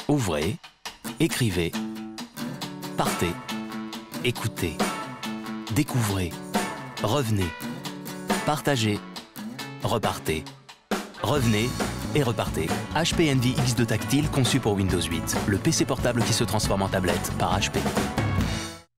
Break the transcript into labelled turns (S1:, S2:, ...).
S1: Ouvrez, écrivez, partez, écoutez, découvrez, revenez, partagez, repartez, revenez et repartez. HP Envy X2 Tactile conçu pour Windows 8, le PC portable qui se transforme en tablette par HP.